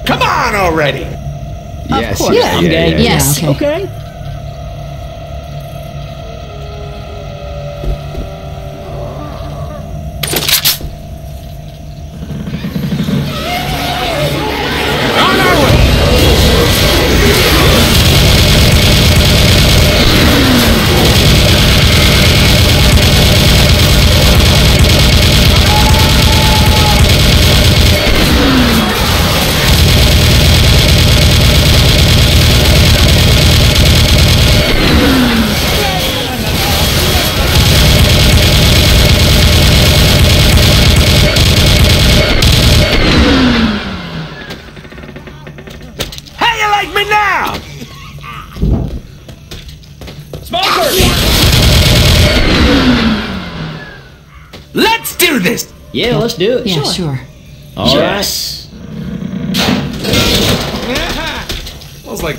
Come on already! Yes, course. yeah, yeah, yeah. Yes. Yeah, okay. On our way! How you like me now? Smoker! Let's do this! Yeah, let's do it. Yeah, sure. All right. Smells like...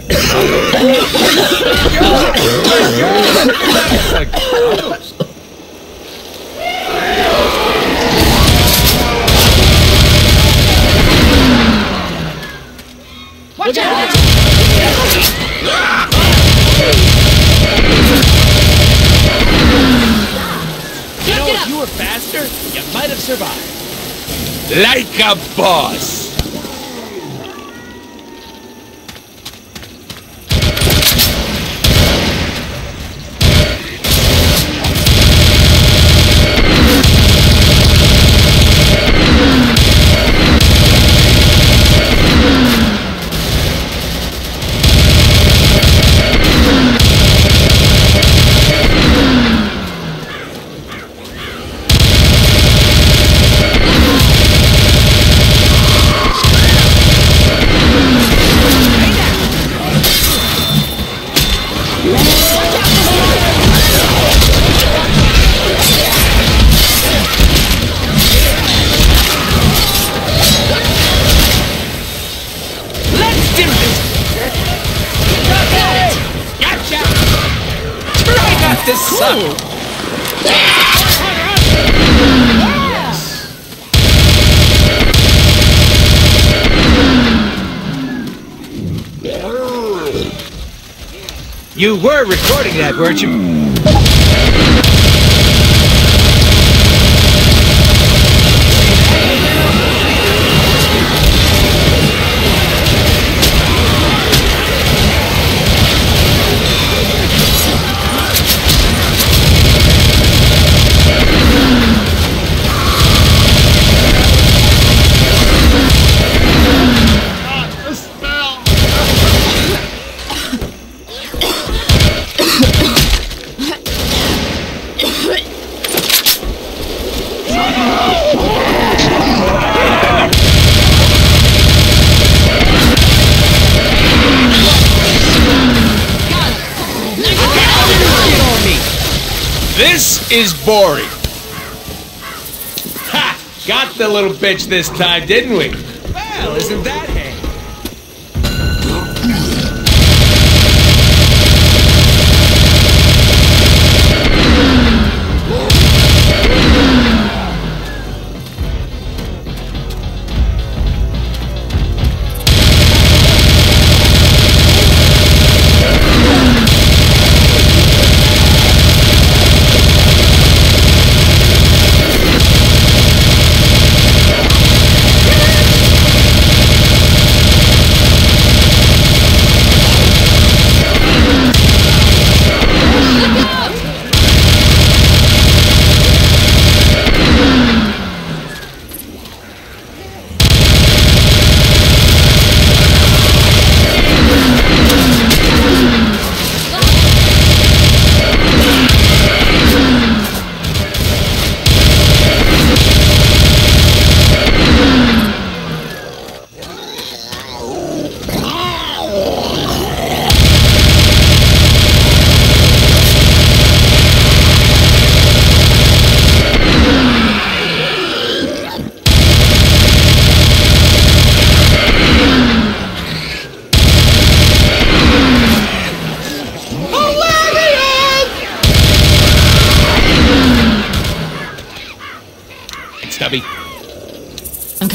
Watch out! You know, if you were faster, you might have survived. Like a boss! Let's do this! Gotcha! I got this sucker! You were recording that, weren't you? This is boring. Ha! Got the little bitch this time, didn't we? Well, isn't that handy?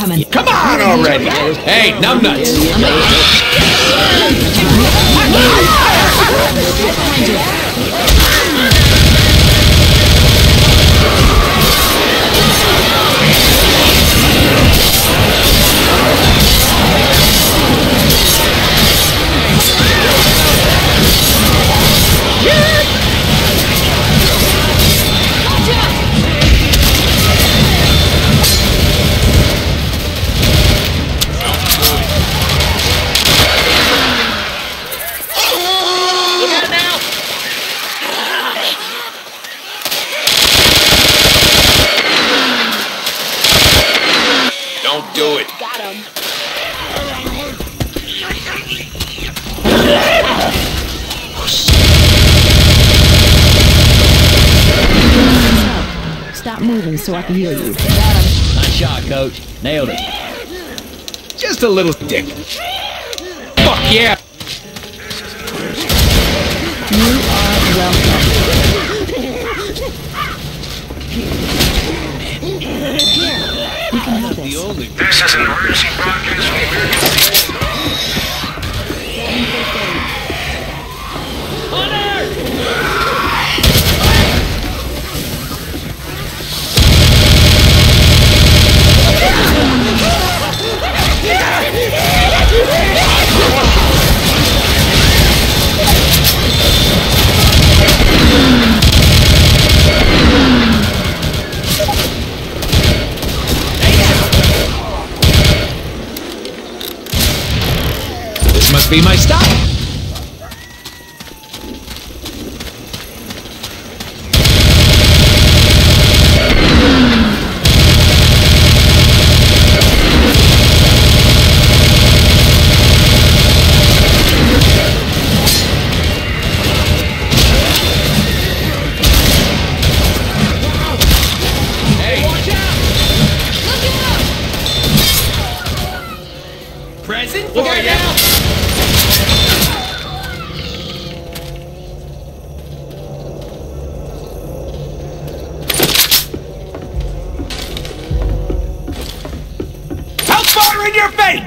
incoming. Come on already! Hey, numbnuts! Don't do it. Got him. Stop moving so I can heal you. Nice shot, Coach. Nailed it. Just a little dick. Fuck yeah! You are welcome. You can have this. This is an emergency broadcast from the American This must be my stop. Hey, watch out! Present for ya! Hellfire in your face!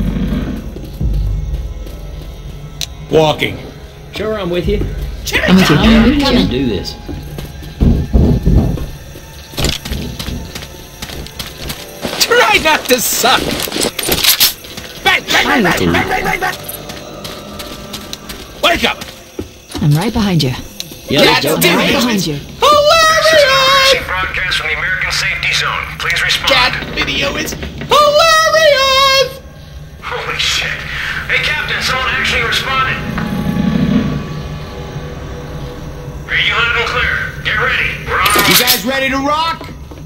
Walking. Sure, I'm with you. I'm with you. I'm gonna do this. Try not to suck. Bang, bang, bang, with you. bang, bang, bang, bang. Wake up! I'm right behind you. Yeah, let's That's go. I'm right Dude, behind you. Hilarious! emergency broadcast from the American Safety Zone. Please respond. That video is hilarious! Holy shit. Hey, Captain, someone actually responded. Are you loud and clear? Get ready. We're on our You way. guys ready to rock?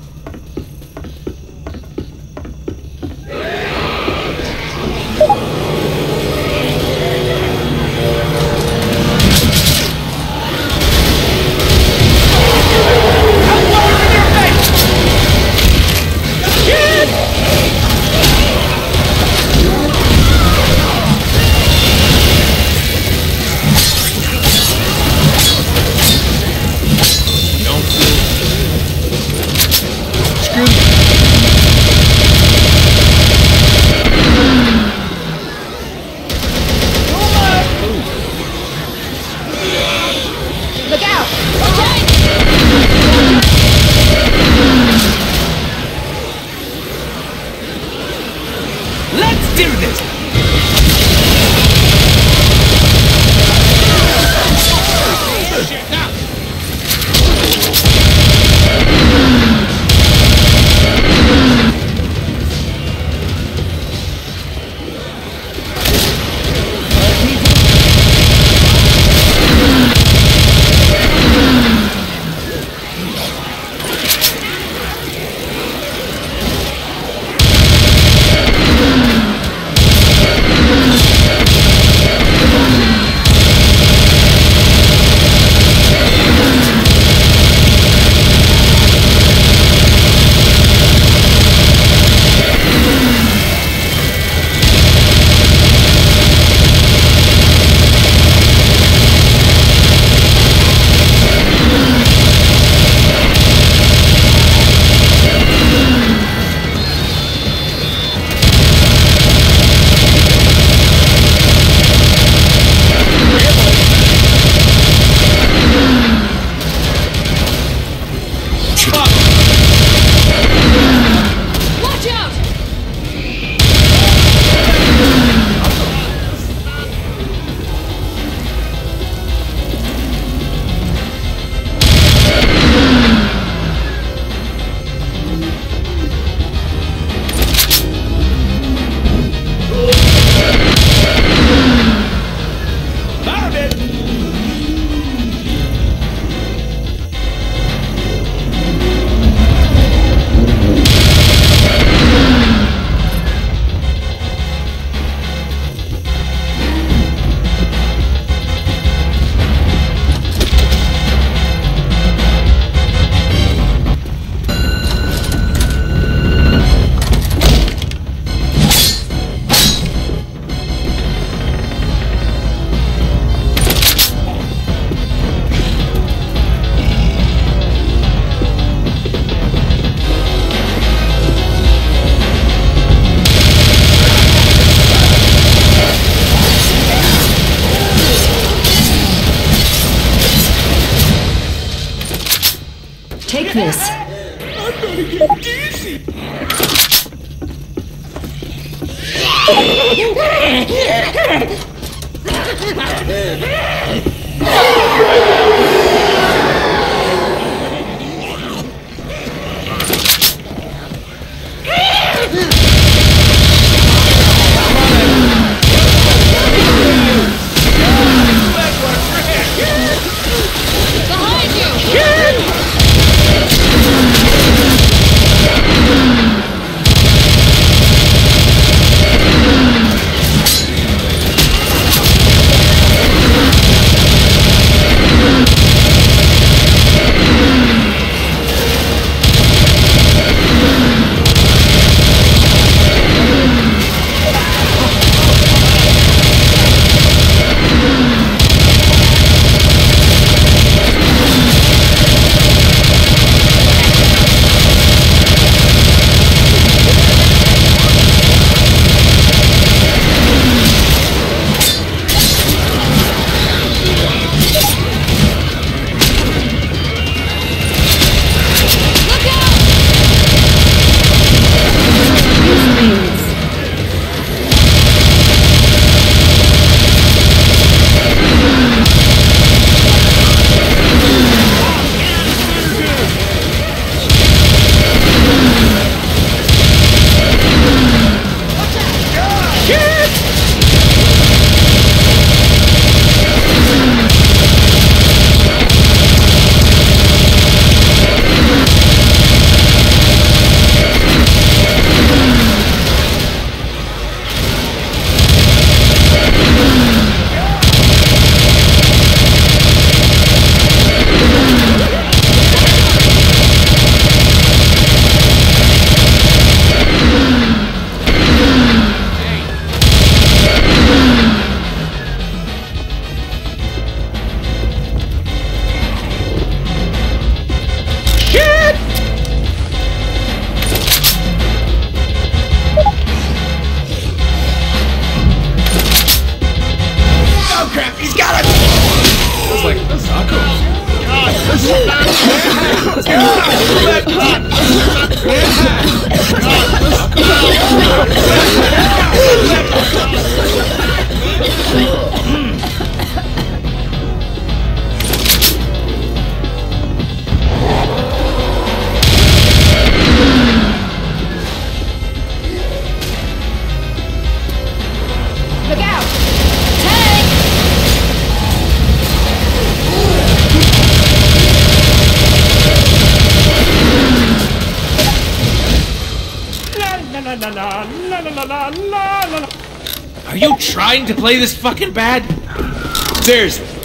Look out! Let's do this! this. I'm gonna get dizzy. Look out! Are you trying to play this fucking bad? Seriously,